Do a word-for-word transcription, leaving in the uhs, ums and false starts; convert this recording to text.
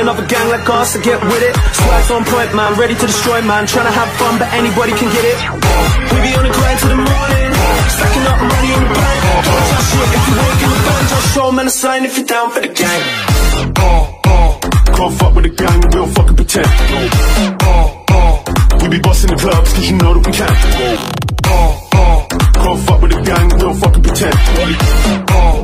another gang like us, so get with it. Swag's on point, man, ready to destroy, man. Trying to have fun, but anybody can get it. We be on the grind till the morning, stacking up money in the bank. Don't touch shit if you ain't in the band. Just show man a sign if you're down for the gang. Uh, uh, can't fuck with the gang, we don't fucking pretend. Uh, uh, we be busting the clubs, cause you know that we can. Uh, uh, can't fuck with the gang, we don't fucking pretend. Uh,